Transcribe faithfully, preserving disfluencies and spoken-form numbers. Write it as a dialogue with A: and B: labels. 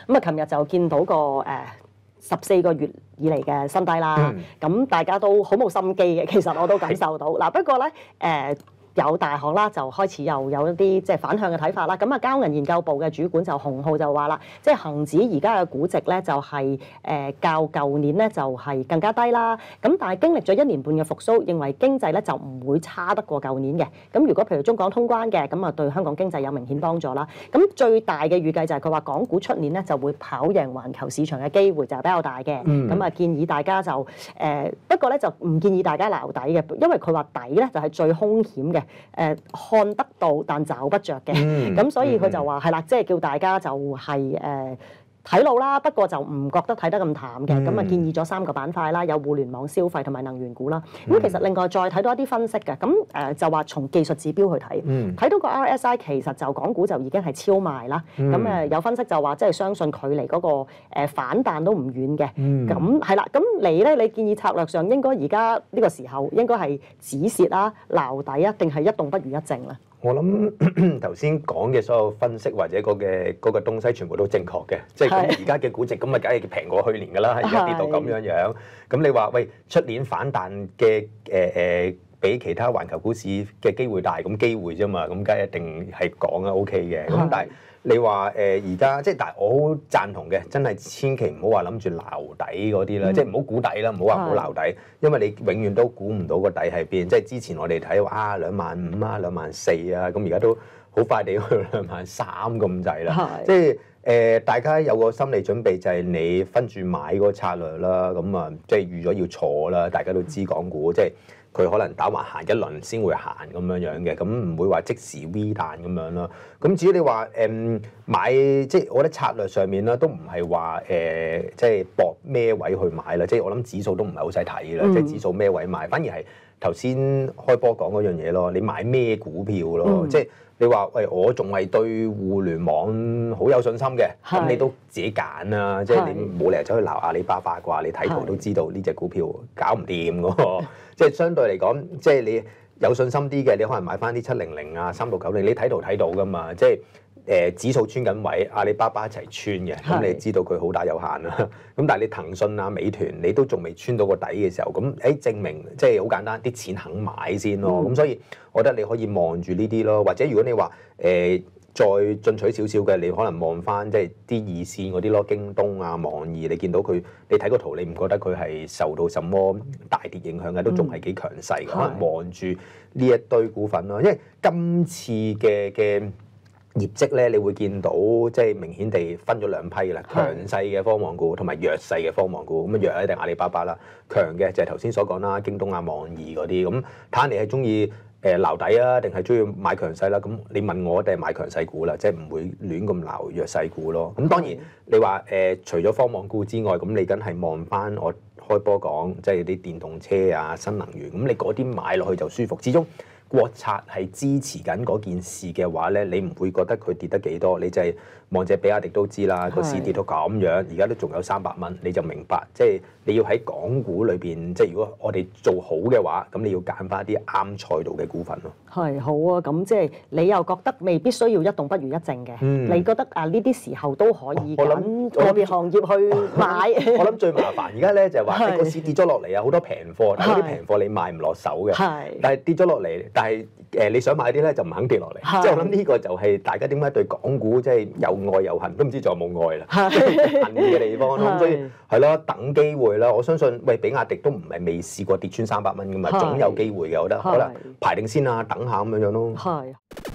A: 咁啊，琴日就見到個誒十四個月以嚟嘅新低啦。咁、嗯、大家都好冇心機嘅，其實我都感受到。嗱，不過咧誒。呃有大行啦，就開始又有一啲即係反向嘅睇法啦。咁啊，交銀研究部嘅主管就洪浩就話啦，即係恒指而家嘅估值咧就係、是、誒、呃、較舊年咧就係、是、更加低啦。咁但係經歷咗一年半嘅復甦，認為經濟咧就唔會差得過舊年嘅。咁如果譬如中港通關嘅，咁啊對香港經濟有明顯幫助啦。咁最大嘅預計就係佢話港股出年咧就會跑贏環球市場嘅機會就係比較大嘅。咁啊、嗯、建議大家就誒、呃、不過咧就唔建議大家撈底嘅，因為佢話底咧就係最兇險嘅。誒、呃、看得到但找不着嘅，咁、嗯、所以佢就話係啦，即係叫大家就係誒睇路啦，不過就唔覺得睇得咁淡嘅，咁啊、嗯、建議咗三個板塊啦，有互聯網消費同埋能源股啦。咁、嗯、其實另外再睇到一啲分析嘅，咁誒、呃、就話從技術指標去睇，睇、嗯、到個 R S I 其實就港股就已經係超賣啦。咁誒、嗯、有分析就話即係相信距離嗰個誒反彈都唔遠嘅。咁係啦，咁你咧你建議策略上應該而家呢個時候應該係止蝕啊、撈底啊，定係一動不如一靜咧？
B: 我諗頭先講嘅所有分析或者嗰嘅嗰個東西全部都正確嘅，即係咁而家嘅估值咁啊，梗係平過去年㗎啦，而家跌到咁樣樣。咁你話喂，出年反彈嘅誒誒，比其他環球股市嘅機會大，咁機會啫嘛，咁梗係一定係講啊 OK 嘅。咁但係你話誒而家即係，但係我好贊同嘅，真係千祈唔好話諗住撈底嗰啲啦，即係唔好估底啦，唔好話唔好撈底，因為你永遠都估唔到個底喺邊。即係之前我哋睇話啊兩萬五啊兩萬四啊，咁而家都好快地去兩萬三咁滯啦。即係誒大家有個心理準備，就係你分住買嗰個策略啦。咁啊，即係預咗要坐啦，大家都知港股即係。佢可能打橫行一輪先會行咁樣樣嘅，咁唔會話即時 V 彈咁樣咯。咁至於你話誒、嗯、買，即係我覺得策略上面啦，都唔係話誒即係搏咩位去買啦。即係我諗指數都唔係好使睇啦，嗯、即係指數咩位買，反而係頭先開波講嗰樣嘢咯。你買咩股票咯？嗯、即係你話喂，我仲係對互聯網好有信心嘅，咁是你都自己揀啦。是即係你冇理由走去鬧阿里巴巴啩？你睇圖都知道呢隻股票搞唔掂㗎。即係相對嚟講，即係你有信心啲嘅，你可能買翻啲七零零啊、三六九零，你睇圖睇到噶嘛。即係誒、呃、指數穿緊位，阿里巴巴一齊穿嘅，咁是你知道佢好大有限啦。咁但係你騰訊啊、美團，你都仲未穿到個底嘅時候，咁誒證明即係好簡單，啲錢肯買先咯。咁、嗯、所以我覺得你可以望住呢啲咯，或者如果你話誒。呃再進取少少嘅，你可能望翻即係啲二線嗰啲咯，京東啊、網易，你見到佢，你睇個圖，你唔覺得佢係受到什麼大跌影響嘅，都仲係幾強勢嘅。可能望住呢一堆股份咯，因為今次嘅嘅業績咧，你會見到即係明顯地分咗兩批啦，強勢嘅科網股同埋弱勢嘅科網股。咁啊弱一定阿里巴巴啦，強嘅就係頭先所講啦，京東啊、網易嗰啲。咁睇下你係中意誒撈底啊，定係中意買強勢啦？咁你問我，一定係買強勢股啦，即係唔會亂咁撈弱勢股咯。咁當然你話誒、呃，除咗科網股之外，咁你梗係望翻我開波講，即係啲電動車啊、新能源，咁你嗰啲買落去就舒服。始終國策係支持緊嗰件事嘅話咧，你唔會覺得佢跌得幾多，你就係望隻比亞迪都知啦，個市跌到咁樣，而家都仲有三百蚊，你就明白，即係你要喺港股裏邊，即係如果我哋做好嘅話，咁你要揀翻啲啱賽道嘅股份咯。係好啊，咁即係你又覺得未必需要一動不如一靜嘅，嗯、你覺得啊呢啲時候都可以揀個別行業去買。我諗最麻煩而家咧就係話，個市跌咗落嚟啊，好多平貨，但係啲平貨你買唔落手嘅，是但係跌咗落嚟，但係誒你想買啲咧就唔肯跌落嚟，即係是我諗呢個就係大家點解對港股即係又愛又恨，都唔知仲有冇愛啦，恨嘅地方咯。咁所以係咯，等機會啦。我相信喂，比亞迪都唔係未試過跌穿三百蚊噶嘛，總有機會嘅。我覺得可能排定先啊，等下咁樣樣咯。係。